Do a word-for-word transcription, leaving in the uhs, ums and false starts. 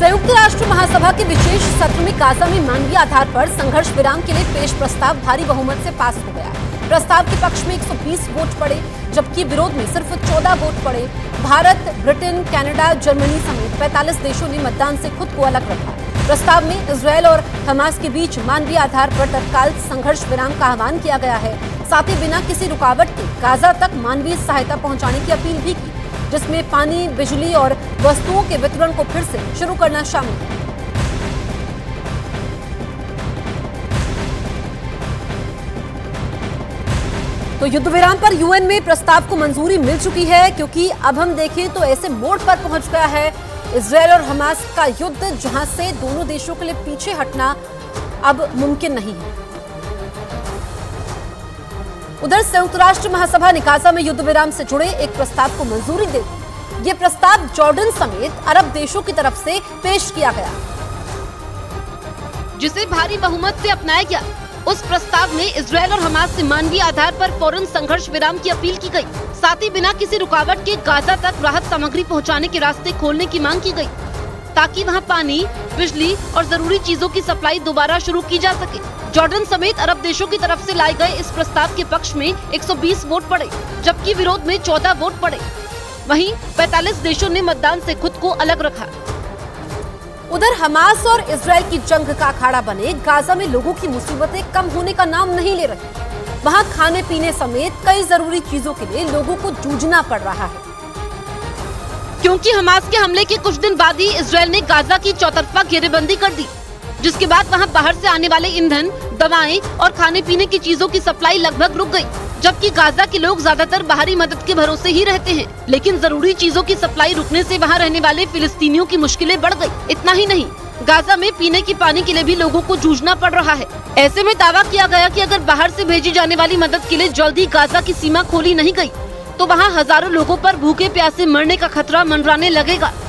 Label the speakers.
Speaker 1: संयुक्त राष्ट्र महासभा के विशेष सत्र में गाजा में मानवीय आधार पर संघर्ष विराम के लिए पेश प्रस्ताव भारी बहुमत से पास हो गया। प्रस्ताव के पक्ष में एक सौ बीस वोट पड़े, जबकि विरोध में सिर्फ चौदह वोट पड़े। भारत, ब्रिटेन, कनाडा, जर्मनी समेत पैंतालीस देशों ने मतदान से खुद को अलग रखा। प्रस्ताव में इजरायल और हमास के बीच मानवीय आधार पर तत्काल संघर्ष विराम का आह्वान किया गया है। साथ ही बिना किसी रुकावट के गाजा तक मानवीय सहायता पहुंचाने की अपील भी की, जिसमें पानी, बिजली और वस्तुओं के वितरण को फिर से शुरू करना शामिल है। तो युद्ध विराम पर यूएन में प्रस्ताव को मंजूरी मिल चुकी है, क्योंकि अब हम देखें तो ऐसे मोड़ पर पहुंच गया है इजरायल और हमास का युद्ध, जहां से दोनों देशों के लिए पीछे हटना अब मुमकिन नहीं है। उधर संयुक्त राष्ट्र महासभा ने गाजा में युद्ध विराम से जुड़े एक प्रस्ताव को मंजूरी दे दी। ये प्रस्ताव जॉर्डन समेत अरब देशों की तरफ से पेश किया गया,
Speaker 2: जिसे भारी बहुमत से अपनाया गया। उस प्रस्ताव में इजरायल और हमास से मानवीय आधार पर फौरन संघर्ष विराम की अपील की गई। साथ ही बिना किसी रुकावट के गाजा तक राहत सामग्री पहुंचाने के रास्ते खोलने की मांग की गई, ताकि वहां पानी, बिजली और जरूरी चीजों की सप्लाई दोबारा शुरू की जा सके। जॉर्डन समेत अरब देशों की तरफ से लाए गए इस प्रस्ताव के पक्ष में एक सौ बीस वोट पड़े, जबकि विरोध में चौदह वोट पड़े। वहीं पैंतालीस देशों ने मतदान से खुद को अलग रखा।
Speaker 1: उधर हमास और इजरायल की जंग का अखाड़ा बने गाजा में लोगों की मुसीबतें कम होने का नाम नहीं ले रही। वहां खाने पीने समेत कई जरूरी चीजों के लिए लोगों को जूझना पड़ रहा है,
Speaker 2: क्योंकि हमास के हमले के कुछ दिन बाद ही इजरायल ने गाजा की चौतरफा घेरेबंदी कर दी, जिसके बाद वहां बाहर से आने वाले ईंधन, दवाएं और खाने पीने की चीजों की सप्लाई लगभग रुक गई। जबकि गाजा के लोग ज्यादातर बाहरी मदद के भरोसे ही रहते हैं, लेकिन जरूरी चीजों की सप्लाई रुकने से वहां रहने वाले फिलिस्तीनियों की मुश्किलें बढ़ गई। इतना ही नहीं, गाजा में पीने की पानी के लिए भी लोगों को जूझना पड़ रहा है। ऐसे में दावा किया गया कि अगर बाहर से भेजी जाने वाली मदद के लिए जल्दी गाजा की सीमा खोली नहीं गई, तो वहाँ हजारों लोगों पर भूखे प्यासे मरने का खतरा मंडराने लगेगा।